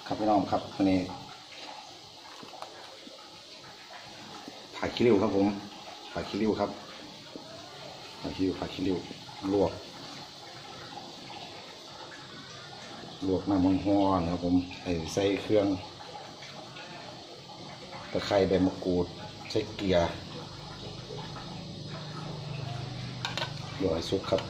ครับพี่น้องครับวันนี้ผัดขี้ริ้วครับผมผัดขี้ริ้วครับผัดขี้ริ้วลวกน้ำมันฮ้อนครับผมใส่เครื่องตะไคร้ใบมะกรูดใส่เกลือลวกให้สุกครับ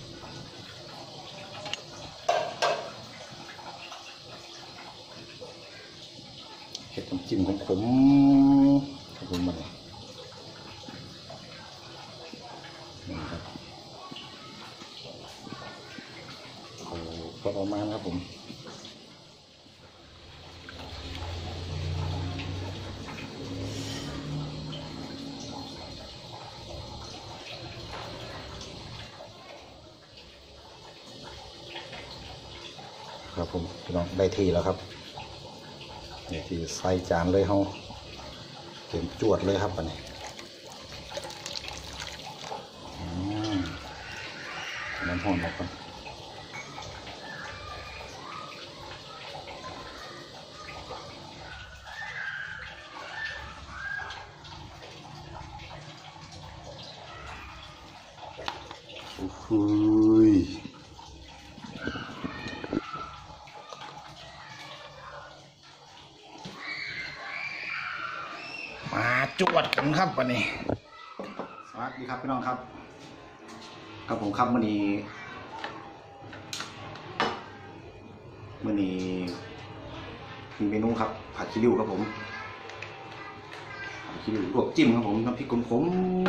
เห็ดน้ำจิ้มของผมครับผมมาเลยนี่ครับพอประมาณครับผมครับผมพี่น้องได้ทีแล้วครับได้ทีใส่จานเลยเขาเต็มจวดเลยครับอันนี้น้ำหอมออกก่อนโอ้โหมาจวดกันครับวันนี้สวัสดีครับพี่น้องครับครับผมครับมื่อนี้มีเมนูครับผัดขี้ริ้วครับผมผัดขี้ริ้วลวกจิ้มครับผมน้ำพริกขม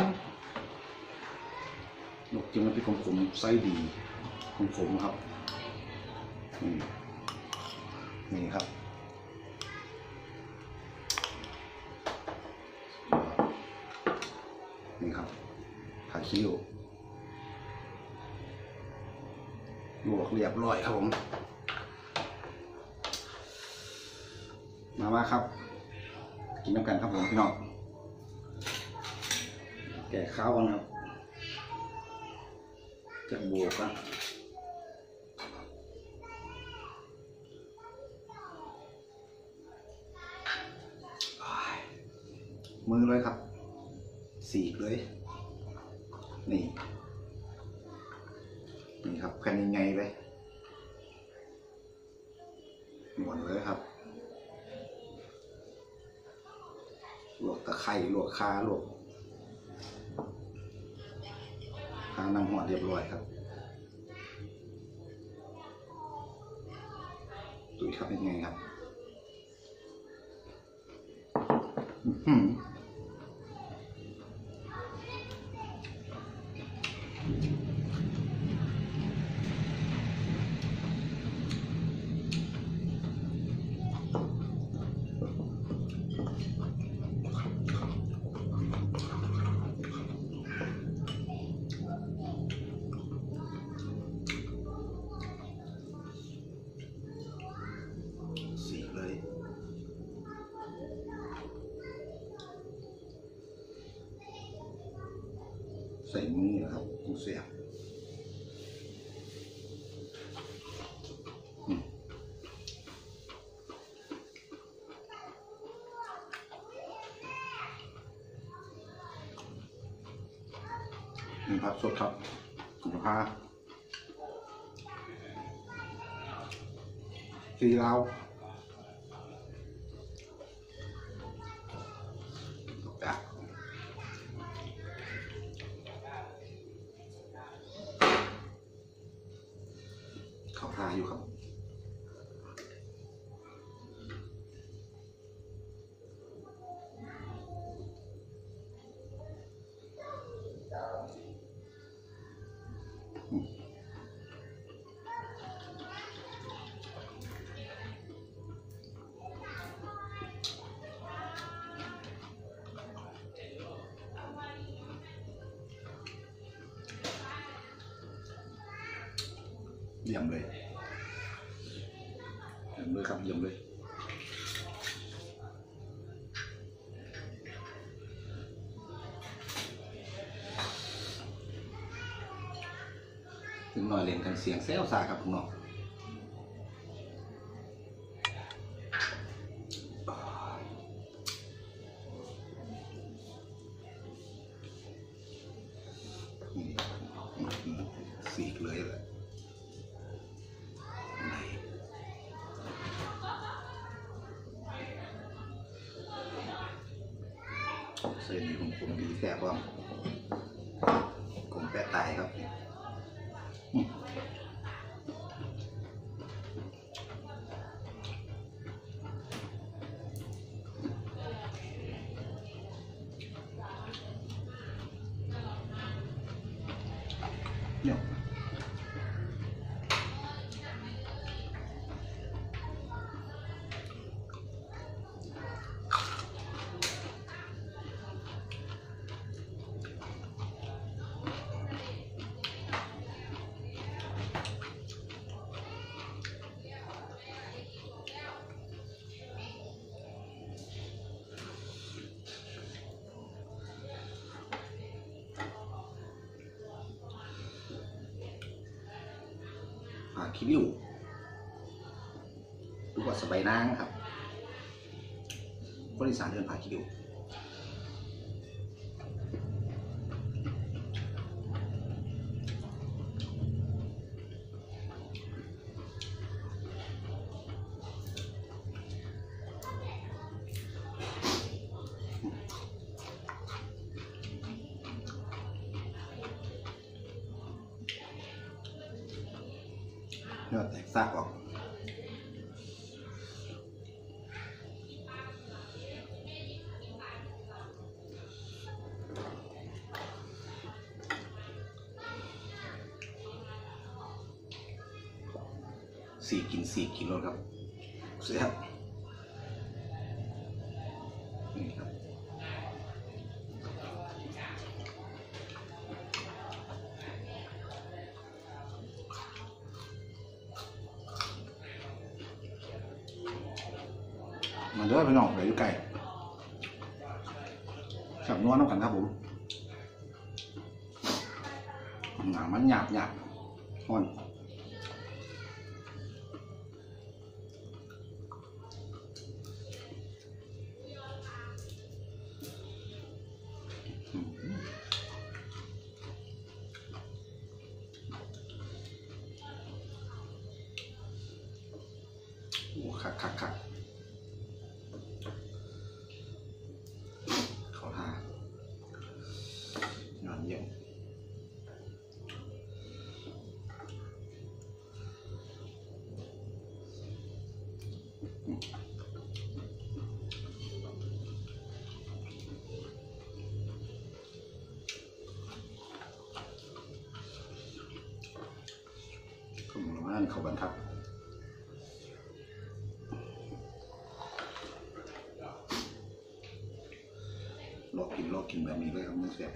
ลวกจิ้มน้ำพริกขมไส้ดีขมครับนี่ครับนี่ครับผัดขี้ริ้วลวกเรียบร้อยครับผมมาครับกินน้ำกันครับผมพี่น้องแก่ข้าวกันครับจากบวกกันมือเลยครับสีกเลยนี่ครับแผ่นยังไงเลยหมดเลยครับลวกตะไคร้ลวกข่าลวกน้ำหอมเรียบร้อยครับตุ๋ยครับเป็นไงครับสีเลยใส่มือนะครับเสียบผักสดครับสุขภาพสีลาวเขาทาอยู่ครับเยี่ยมเลยครับเยี่ยมเลยถึงหน่อยเล่นกันเสียงแซวซ่าครับคุณน้องเส้นนี้ผมดีแซ่บบ้างผมแปะตายครับเนี่ยขี้ริ้วหรือว่าสบายนางครับคนอีสานเรียกผักขี้ริ้วเนื้อแตกซากออกสี่กินรสครับเสียบนี่ครับมาเด้อพี่น้องเดี๋ยวอยู่ไก่ขับนวลน้ำกันครับผมหนังมันหยาบอ่อนคักเขาท่านอนเยี่ยมก็เหมือนว่าเขาบรรทัดลอกกินแบบนี้เลยครับมันเสียบ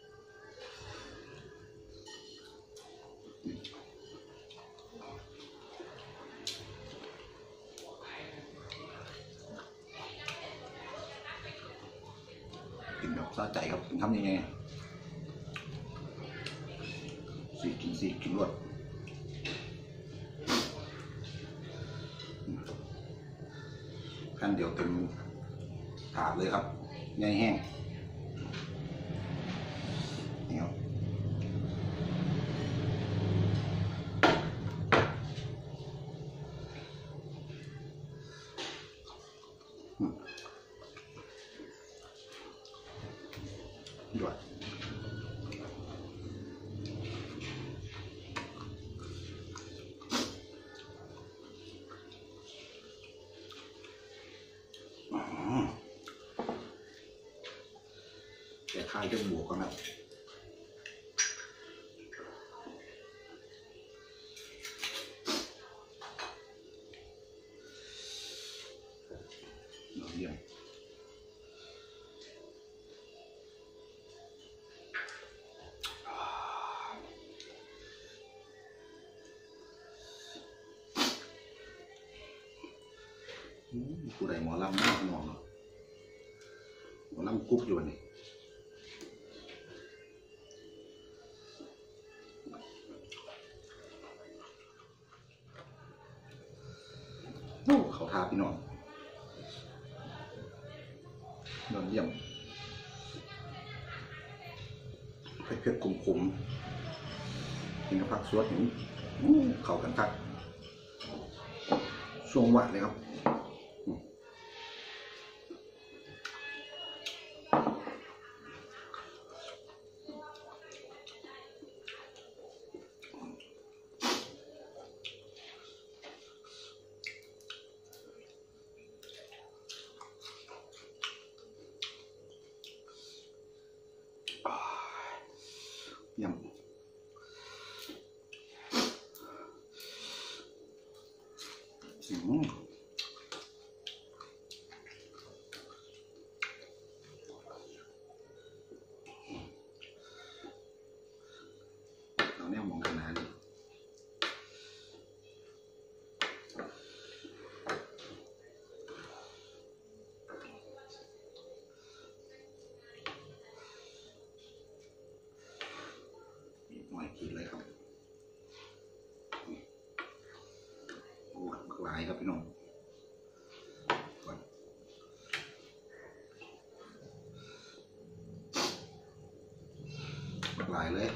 กินแบบสะใจครับทำยังไงสี่กินรวดขั้นเดียวเต็มถาดเลยครับใยแห้งนี่ครับด้วยแต่ข้าวจะบวกกันนะเยี่ยมผู้ใดหมอลำมากนอนหมอลำกุ๊บอยู่นี่เขาทาพี่น้องนอนเยี่ยมเผ็ดขมกินกับผักสดนี่เข้ากันทักช่วงหวานเลยครับยำเอาแนวมองกันนานหน่อยกินเลยครับโอ้หลายครับพี่น้องหลายเลย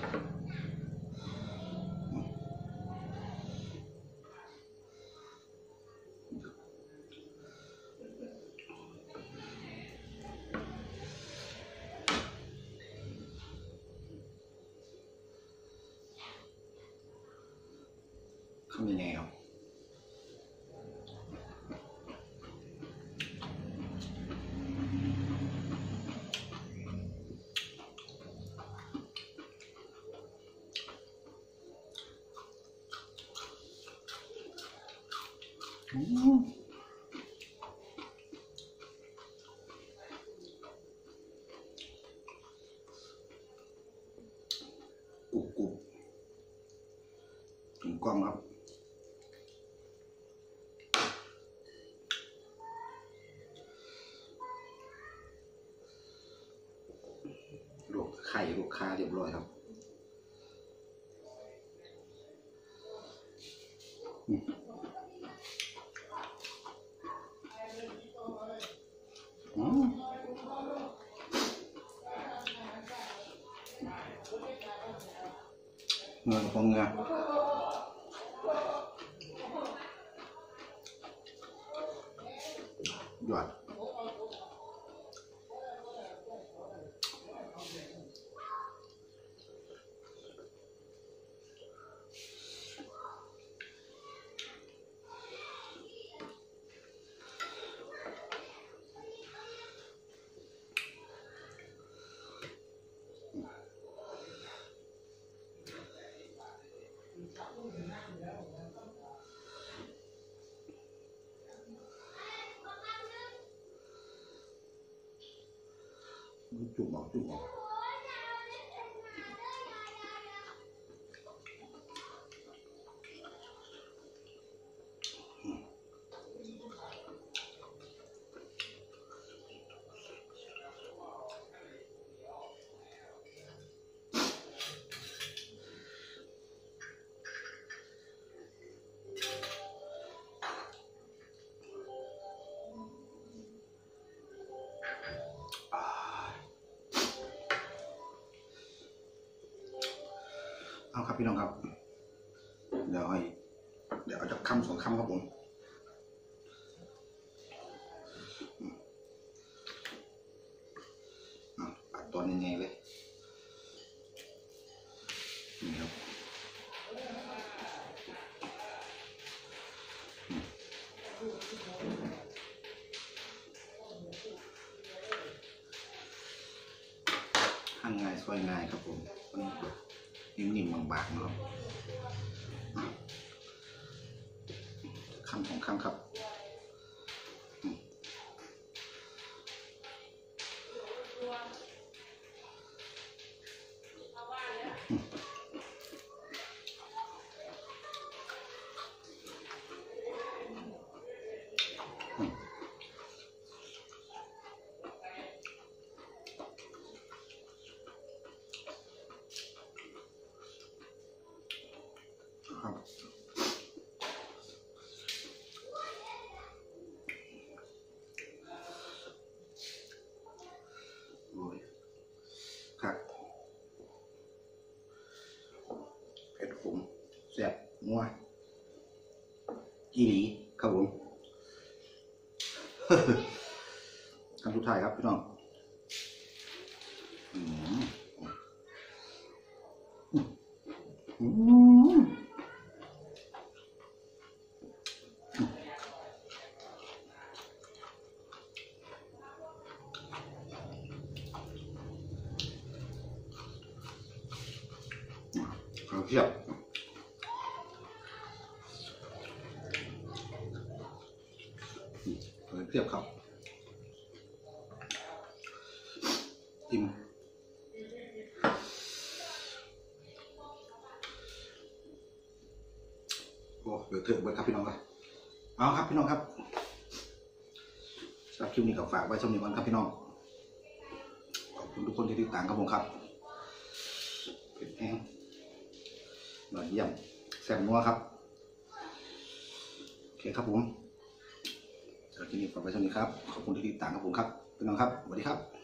ทำยังไงครับกรุบถึงกล้องครับลวกไข่ลวกคาเรียบร้อยครับเงินของเงินหยอดจุ่มออกจุ่มออกเอาครับพี่น้องครับเดี๋ยวเอาจากคำสองคำครับผมอัดตอนยังไงเลยนี่ครับหั่นง่ายซอยง่ายครับผมนิ่มๆบางๆนะครับคำของคำครับครับโอ้ยครับเผ็ดขมแซ่บนัวอีหลีครับผมคำสุดท้ายครับพี่น้องเทียบเทียบครับอิ่มโอ้เดือดเถื่อนเบิดครับพี่น้องครับเอาครับพี่น้องครับสำหรับคลิปนี้ก็ฝากไว้สำหรับวันครับพี่น้องขอบคุณทุกคนที่ติดตามครับผมครับเป็นแห้งหน่อยเยี่ยมแซ่บนัวครับโอเคครับผมสำหรับคลิปนี้ฝากไว้สำหรับนี้ครับขอบคุณที่ติดตามครับผมครับพี่น้องครับสวัสดีครับ